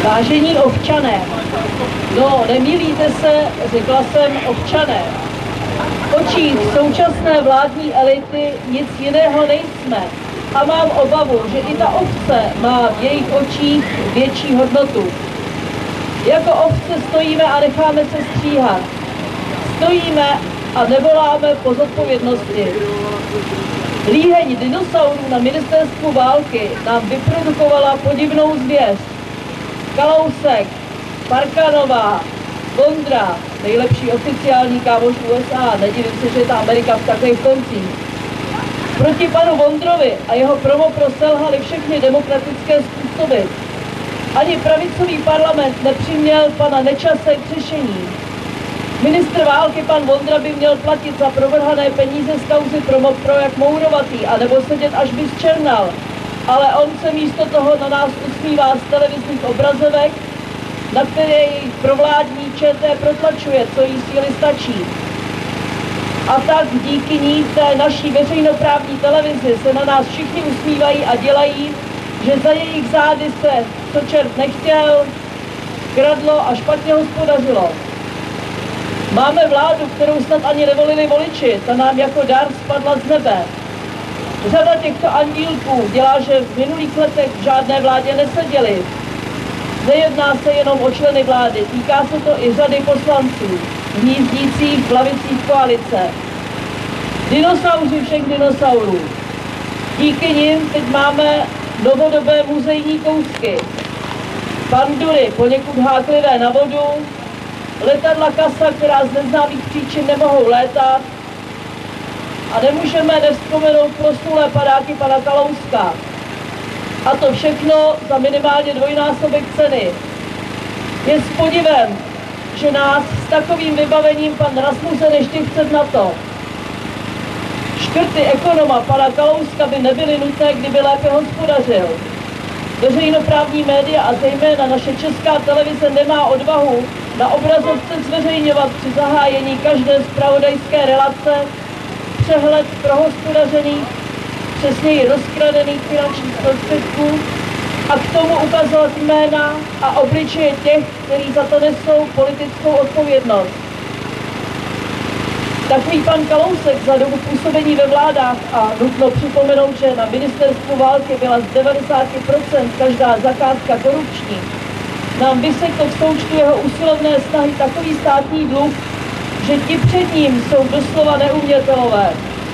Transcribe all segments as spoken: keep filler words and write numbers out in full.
Vážení občané, no nemýlíte se, řekla jsem občané. V očích současné vládní elity nic jiného nejsme a mám obavu, že i ta ovce má v jejich očích větší hodnotu. Jako ovce stojíme a necháme se stříhat. Stojíme a nevoláme po zodpovědnosti. Líheň dinosaurů na ministerstvu války nám vyprodukovala podivnou zvěř. Kalousek, Parkanová, Vondra, nejlepší oficiální kámoš U S A, nedivím se, že je ta Amerika v takových koncích. Proti panu Vondrovi a jeho promopro selhaly všechny demokratické způsoby. Ani pravicový parlament nepřiměl pana Nečase k řešení. Ministr války pan Vondra by měl platit za provrhané peníze z kauzy promopro jak mourovatý, anebo sedět, až by zčernal. Ale on se místo toho na nás usmívá z televizních obrazovek, na které jej provládní Č T protlačuje, co jí síly stačí. A tak díky ní, té naší veřejnoprávní televizi, se na nás všichni usmívají a dělají, že za jejich zády se, co čert nechtěl, kradlo a špatně hospodařilo. Máme vládu, kterou snad ani nevolili voliči, ta nám jako dar spadla z nebe. Řada těchto andílků dělá, že v minulých letech v žádné vládě neseděli. Nejedná se jenom o členy vlády, týká se to i řady poslanců, hnízdících v lavicích koalice. Dinosauři všech dinosaurů. Díky nim teď máme novodobé muzejní kousky. Pandury poněkud háklivé na vodu, letadla kasa, která z neznámých příčin nemohou létat, a nemůžeme nevzpomenout proslulé padáky pana Kalouska. A to všechno za minimálně dvojnásobek ceny. Je s podivem, že nás s takovým vybavením pan Rasmussen ještě chce na to. Škrty ekonoma pana Kalouska by nebyly nutné, kdyby lépe hospodařil. Veřejnoprávní média a zejména naše Česká televize nemá odvahu na obrazovce zveřejňovat při zahájení každé zpravodajské relace přehled prohospodařených, přesněji rozkradených finančních prostředků a k tomu ukazovat jména a obličeje těch, kteří za to nesou politickou odpovědnost. Takový pan Kalousek za dobu působení ve vládách, a nutno připomenout, že na ministerstvu války byla z devadesát procent každá zakázka korupční, nám vysekl v součtu jeho usilovné snahy takový státní dluh, že ti před ním jsou doslova neumětelové.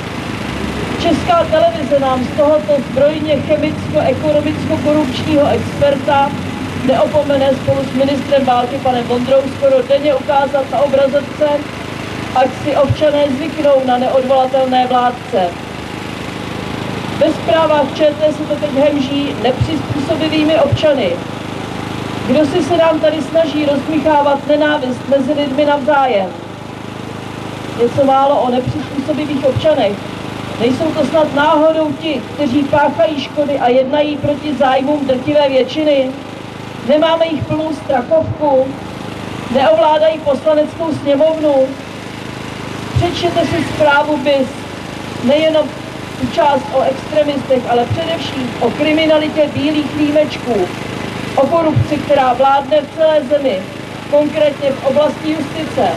Česká televize nám z tohoto zbrojně chemicko-ekonomicko-korupčního experta neopomene spolu s ministrem války panem Vondrou skoro denně ukázat na obrazovce, ať si občané zvyknou na neodvolatelné vládce. Ve zprávách Č T se to teď hemží nepřizpůsobivými občany. Kdo si se nám tady snaží rozmíchávat nenávist mezi lidmi navzájem? Něco málo o nepřizpůsobivých občanech. Nejsou to snad náhodou ti, kteří páchají škody a jednají proti zájmům drtivé většiny? Nemáme jich plnou strachovku? Neovládají poslaneckou sněmovnu? Přečtěte si zprávu B I S, nejenom tu část o extremistech, ale především o kriminalitě bílých límečků, o korupci, která vládne v celé zemi, konkrétně v oblasti justice.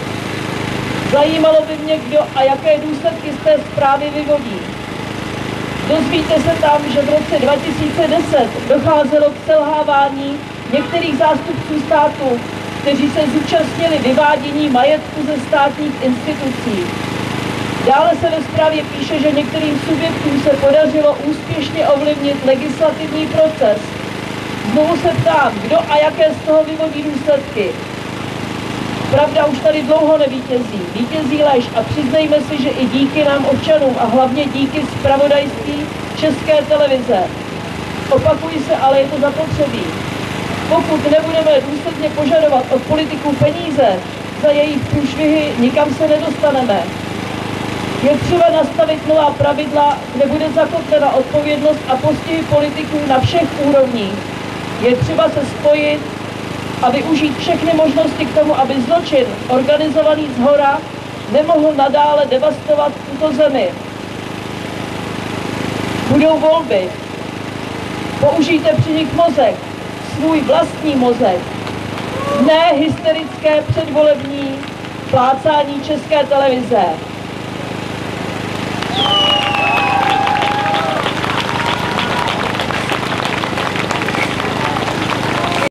Zajímalo by mě, kdo a jaké důsledky z té zprávy vyvodí. Dozvíte se tam, že v roce dva tisíce deset docházelo k selhávání některých zástupců státu, kteří se zúčastnili vyvádění majetku ze státních institucí. Dále se ve zprávě píše, že některým subjektům se podařilo úspěšně ovlivnit legislativní proces. Znovu se ptám, kdo a jaké z toho vyvodí důsledky. Pravda už tady dlouho nevítězí. Vítězí lež a přiznejme si, že i díky nám občanům a hlavně díky zpravodajství České televize. Opakuji se, ale je to zapotřebí. Pokud nebudeme důsledně požadovat od politiků peníze za jejich průšvihy, nikam se nedostaneme. Je třeba nastavit nová pravidla, kde bude zakotvena odpovědnost a postihy politiků na všech úrovních. Je třeba se spojit a využít všechny možnosti k tomu, aby zločin organizovaný shora nemohl nadále devastovat tuto zemi. Budou volby. Použijte při nich mozek. svůj vlastní mozek. Ne hysterické předvolební plácání České televize.